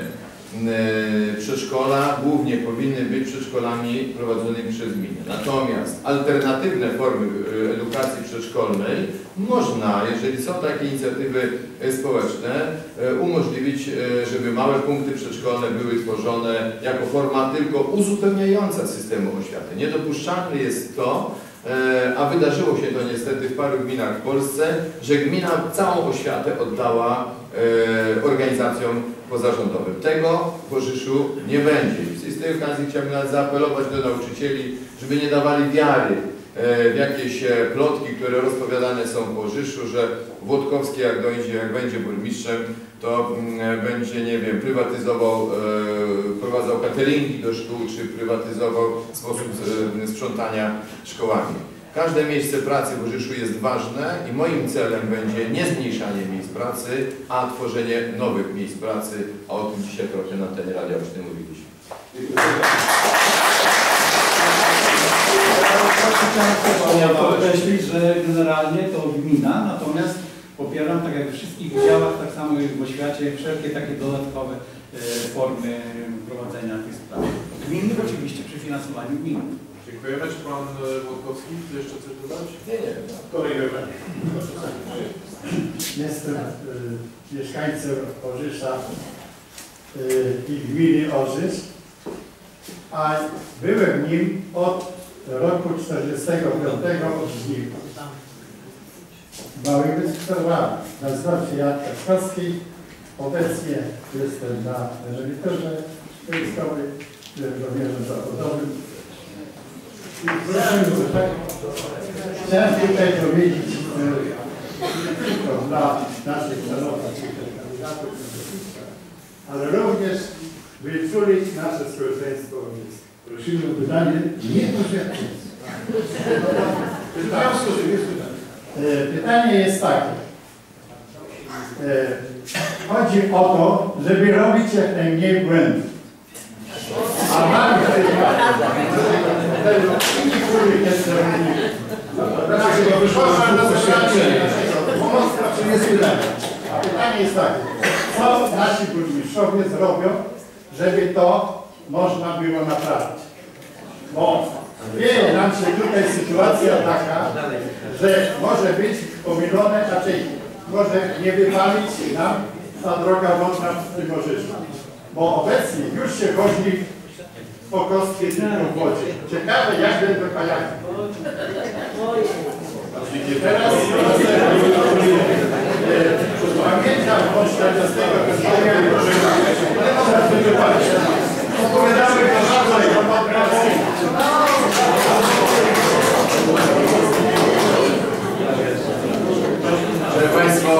Przedszkola głównie powinny być przedszkolami prowadzonymi przez gminę. Natomiast alternatywne formy edukacji przedszkolnej można, jeżeli są takie inicjatywy społeczne, umożliwić, żeby małe punkty przedszkolne były tworzone jako forma tylko uzupełniająca systemu oświaty. Niedopuszczalne jest to, a wydarzyło się to niestety w paru gminach w Polsce, że gmina całą oświatę oddała organizacjom pozarządowym. Tego w Bożyszu nie będzie. I z tej okazji chciałbym zaapelować do nauczycieli, żeby nie dawali wiary w jakieś plotki, które rozpowiadane są w Bożyszu, że Włodkowski jak będzie burmistrzem, to będzie, nie wiem, prowadzał cateringi do szkół, czy prywatyzował sposób sprzątania szkołami. Każde miejsce pracy w Bożyszu jest ważne i moim celem będzie nie zmniejszanie miejsc pracy, a tworzenie nowych miejsc pracy, a o tym dzisiaj trochę na antenie Radia Ocznej mówiliśmy. Chciałem podkreślić, że generalnie to gmina, natomiast popieram, tak jak w wszystkich działach, tak samo jak w oświacie, wszelkie takie dodatkowe formy prowadzenia tych spraw. Gminnych oczywiście przy finansowaniu gminy. Dziękujemy. Czy Pan Włodkowski chce jeszcze coś dodać? Nie. Kolejne pytanie. Jestem mieszkańcem Orzysza i gminy Orzysz, a byłem w nim od roku 1945 w nim. Małymi przerwami. Nazywam się Jan Kaczkowski. Obecnie jestem na emeryturze wojskowej, żołnierzem zawodowym. Chciałem tutaj powiedzieć dla naszych szanownych kandydatów, ale również wyczulić nasze społeczeństwo miejskie. Prosimy o pytanie niepośrednie. Pytanie jest takie. Chodzi o to, żeby robić jak najmniej błędów. A mamy w tej A pytanie jest takie, co nasi burmistrzowie zrobią, żeby to można było naprawić? Bo dzieje nam się tutaj sytuacja taka, że może być pomylone, raczej może nie wypalić nam ta droga wodna w tym Orzyszu. Bo obecnie już się chodzi po kostkę tylko w wodzie. Ciekawe jak będą kajaki. Teraz Pamiętam od 40 kończenia i opowiadamy Proszę Państwa,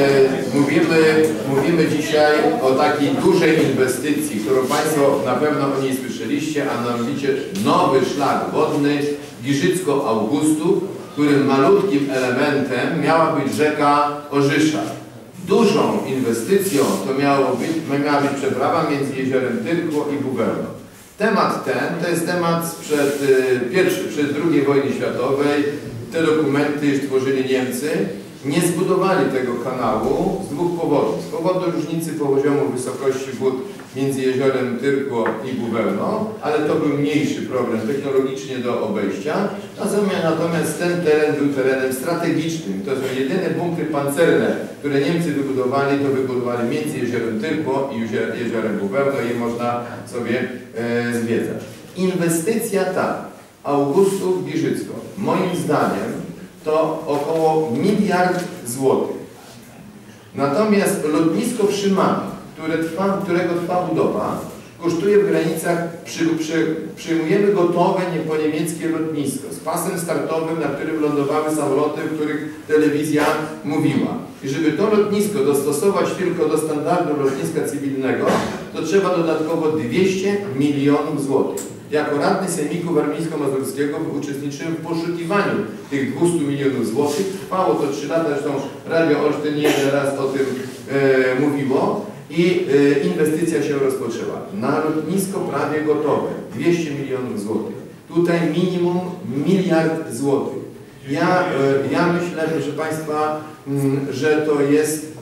mówimy dzisiaj o takiej dużej inwestycji, którą Państwo na pewno o niej słyszeliście, a mianowicie nowy szlak wodny Giżycko-Augustów, którym malutkim elementem miała być rzeka Orzysza. Dużą inwestycją to miała być przeprawa między jeziorem Tyrkło i Buwełną. Temat ten to jest temat sprzed II wojny światowej. Te dokumenty już tworzyli Niemcy. Nie zbudowali tego kanału z dwóch powodów. Z powodu różnicy poziomu wysokości wód między jeziorem Tyrkło i Buwełną, ale to był mniejszy problem technologicznie do obejścia. Natomiast ten teren był terenem strategicznym. To są jedyne bunkry pancerne, które Niemcy wybudowali, to wybudowali między jeziorem Tyrkło i jeziorem Buwełną i można sobie zwiedzać. Inwestycja ta Augustów Giżycko, moim zdaniem, to około 1 miliard złotych. Natomiast lotnisko w Szymanach, którego trwa budowa, kosztuje w granicach, przyjmujemy gotowe po niemieckie lotnisko z pasem startowym, na którym lądowały samoloty, o których telewizja mówiła. I żeby to lotnisko dostosować tylko do standardu lotniska cywilnego, to trzeba dodatkowo 200 milionów złotych. Jako radny Sejmiku Warmińsko-Mazurskiego uczestniczyłem w poszukiwaniu tych 200 milionów złotych. Trwało to 3 lata, zresztą Radio Olsztyn nie jeden raz o tym mówiło i inwestycja się rozpoczęła. Na lotnisko prawie gotowe, 200 milionów złotych. Tutaj minimum 1 miliard złotych. Ja myślę, proszę Państwa, że to jest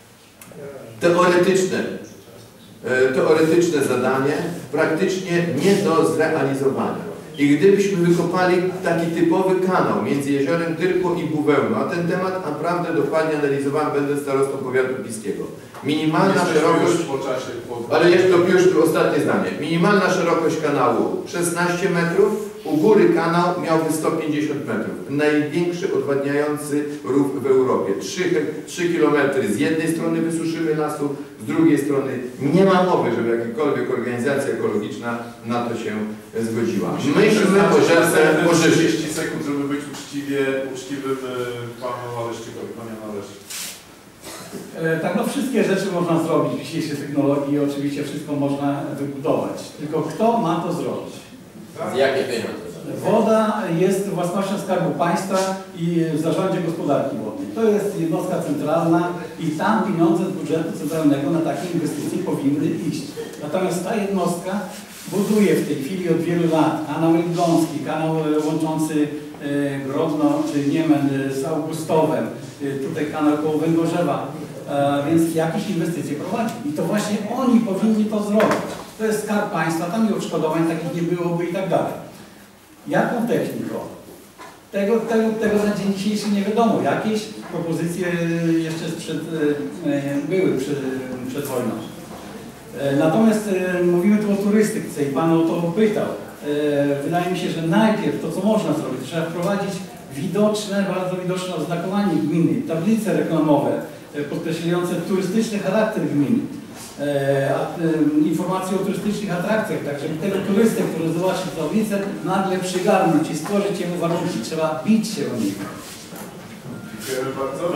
teoretyczne zadanie, praktycznie nie do zrealizowania. I gdybyśmy wykopali taki typowy kanał między jeziorem Tyrkło i Buwełną, a ten temat naprawdę dokładnie analizowałem, będę starostą powiatu piskiego. Minimalna szerokość, ale jeszcze już ostatnie zdanie. Minimalna szerokość kanału 16 metrów, u góry kanał miałby 150 metrów. Największy odwadniający rów w Europie. 3 km z jednej strony wysuszymy lasu, z drugiej strony nie ma mowy, żeby jakakolwiek organizacja ekologiczna na to się zgodziła. Myślmy o rzece Orzyszu. 30 sekund, żeby być uczciwym panu Aleszczykowi, panie Aleszczyk. Tak, no wszystkie rzeczy można zrobić w dzisiejszej technologii i oczywiście wszystko można wybudować. Tylko kto ma to zrobić? Jakie pieniądze? Woda jest własnością Skarbu Państwa i w zarządzie gospodarki wodnej. To jest jednostka centralna i tam pieniądze z budżetu centralnego na takie inwestycje powinny iść. Natomiast ta jednostka buduje w tej chwili od wielu lat kanał Elbląski, kanał łączący Grodno czy Niemen z Augustowem, tutaj kanał koło Węgorzewa, więc jakieś inwestycje prowadzi. I to właśnie oni powinni to zrobić. To jest Skarb Państwa, tam i odszkodowań takich nie byłoby i tak dalej. Jaką techniką? Tego na dzień dzisiejszy nie wiadomo. Jakieś propozycje jeszcze były przed wojną. Natomiast mówimy tu o turystyce i Pan o to pytał. Wydaje mi się, że najpierw to, co można zrobić, trzeba wprowadzić bardzo widoczne oznakowanie gminy, tablice reklamowe podkreślające turystyczny charakter gminy. Informacje o turystycznych atrakcjach, tak żeby tego turystę, który zobaczy tablicę, nagle przygarnąć i stworzyć jego warunki. Trzeba bić się o nich. Dziękuję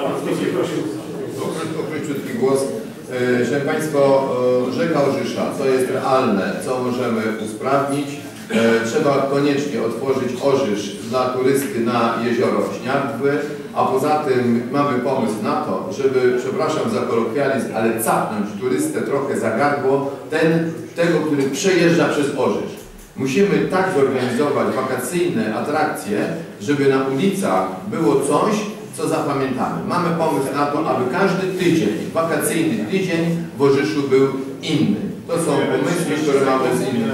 bardzo. Króciutki głos. Szanowni Państwo, rzeka Orzysza, co jest realne, co możemy usprawnić. Trzeba koniecznie otworzyć Orzysz dla turysty na jezioro Śniardwy, a poza tym mamy pomysł na to, żeby, przepraszam za kolokwializm, ale capnąć turystę trochę za gardło, tego, który przejeżdża przez Orzysz. Musimy tak zorganizować wakacyjne atrakcje, żeby na ulicach było coś, co zapamiętamy. Mamy pomysł na to, aby każdy tydzień, wakacyjny tydzień w Orzyszu był inny. To są pomysły, które mamy z innymi.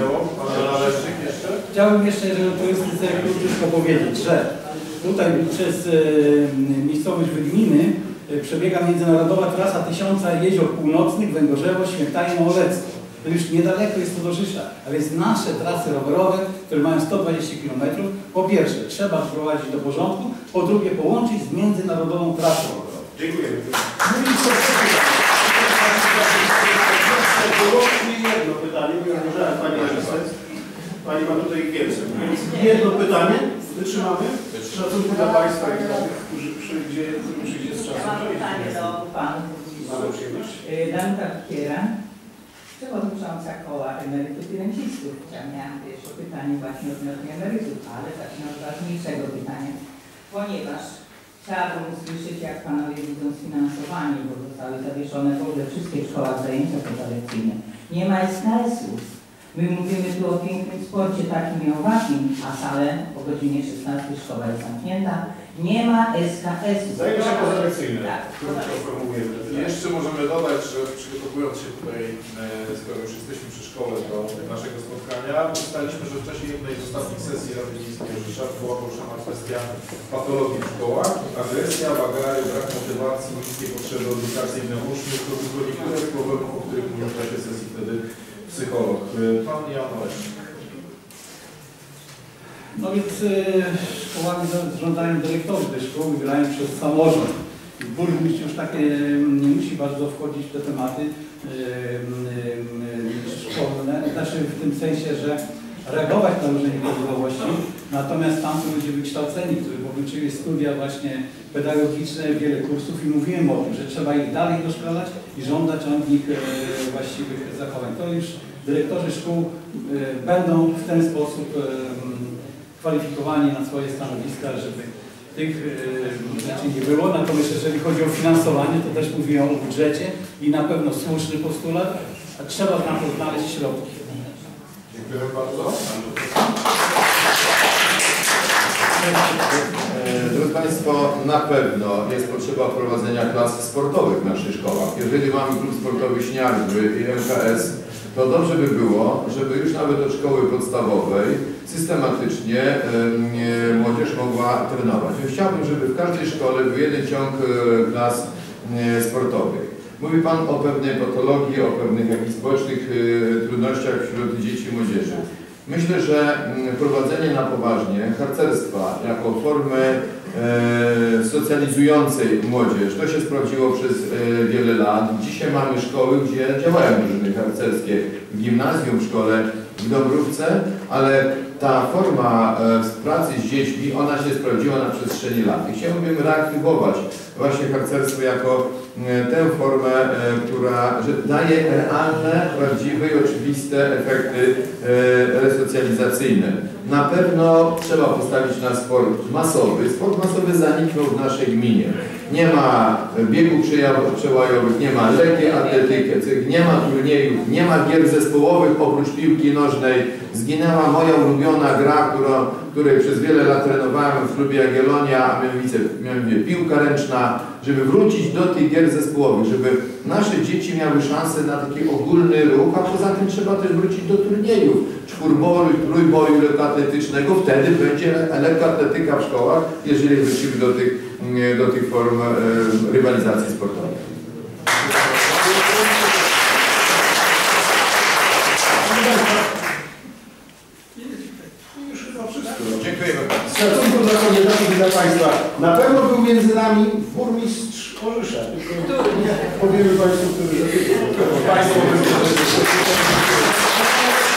Chciałbym jeszcze, żeby turystyce króciutko powiedzieć, że tutaj przez miejscowość Wygminy przebiega międzynarodowa trasa 1000 jezior północnych, Węgorzewo, Świętaje, Małolecko. To już niedaleko jest to do Orzysza, a więc nasze trasy rowerowe, które mają 120 km, po pierwsze trzeba wprowadzić do porządku, po drugie połączyć z międzynarodową trasą rowerową. Dziękujemy. Wyłącznie jedno pytanie, bo ja uważałem Pani asystent. Pani ma tutaj więcej. Więc jedno pytanie wytrzymamy. Z szacunku dla Państwa i dla tych, którzy przyjdzie z czasem. Mam pytanie do Panów. Mamy przyjemność. Danuta Kiera, przewodnicząca koła emerytów i rencistów. Ja miałam jeszcze pytanie właśnie odnośnie emerytów, ale zacznę od ważniejszego pytania, ponieważ chciałabym usłyszeć, jak Panowie widzą sfinansowanie, bo zostały zawieszone w ogóle wszystkie w szkołach zajęcia pozalekcyjne. Nie ma SKS-ów. My mówimy tu o pięknym sporcie takim i owakim, a salę o godzinie 16 szkoła jest zamknięta. Nie ma SKS-ów. Zajęcia pozalekcyjne. Tak. Jeszcze możemy dodać, że przygotowując się tutaj, skoro już jesteśmy przy szkole do naszego spotkania, ustaliliśmy, że w czasie jednej z ostatnich sesji Rady Miejskiej Rzesza była poruszana kwestia patologii w szkołach, agresja, wagary, brak motywacji, niskie potrzeby edukacyjne uczniów, to tylko niektóre z problemów, o których mówił w czasie sesji wtedy psycholog. Pan Jan Oleś. No więc szkołami zarządzają dyrektorzy tej szkoły, wybierają przez samorząd. Burmistrz już takie nie musi bardzo wchodzić w te tematy szkolne, znaczy w tym sensie, że reagować na różne nieprawidłowości, natomiast tam są ludzie wykształceni, którzy pokończyli studia właśnie pedagogiczne, wiele kursów i mówiłem o tym, że trzeba ich dalej doszkalać i żądać od nich właściwych zachowań. To już dyrektorzy szkół będą w ten sposób kwalifikowani na swoje stanowiska, żeby tych rzeczy nie było. Natomiast jeżeli chodzi o finansowanie, to też mówiłem o budżecie i na pewno słuszny postulat, a trzeba na to znaleźć środki. Dziękuję bardzo. Drodzy Państwo, na pewno jest potrzeba prowadzenia klas sportowych w naszych szkołach. Jeżeli mamy klub sportowy Śniadły i MKS, to dobrze by było, żeby już nawet od szkoły podstawowej systematycznie młodzież mogła trenować. Chciałbym, żeby w każdej szkole był jeden ciąg klas sportowych. Mówi Pan o pewnej patologii, o pewnych jakichś społecznych trudnościach wśród dzieci i młodzieży. Myślę, że prowadzenie na poważnie harcerstwa jako formy socjalizującej młodzież, to się sprawdziło przez wiele lat. Dzisiaj mamy szkoły, gdzie działają drużyny harcerskie w gimnazjum, w szkole w Dąbrówce, ale ta forma pracy z dziećmi, ona się sprawdziła na przestrzeni lat. I chciałbym reaktywować właśnie harcerstwo jako tę formę, która daje realne, prawdziwe i oczywiste efekty resocjalizacyjne. Na pewno trzeba postawić na sport masowy. Sport masowy zaniknął w naszej gminie. Nie ma biegów przełajowych, nie ma lekkiej atletyki, nie ma turniejów, nie ma gier zespołowych oprócz piłki nożnej. Zginęła moja ulubiona gra, której przez wiele lat trenowałem w klubie Jagiellonia, a mianowicie piłka ręczna, żeby wrócić do tych gier zespołowych, żeby nasze dzieci miały szansę na taki ogólny ruch, a poza tym trzeba też wrócić do turniejów czwórboju, trójboju lekkoatletycznego. Wtedy będzie lekkoatletyka w szkołach, jeżeli wrócimy do tych form rywalizacji sportowej. Dziękujemy bardzo. Z szacunku dla kandydatów i dla Państwa. Na pewno był między nami burmistrz Orzysza. Tylko powiemy Państwu, który Państwo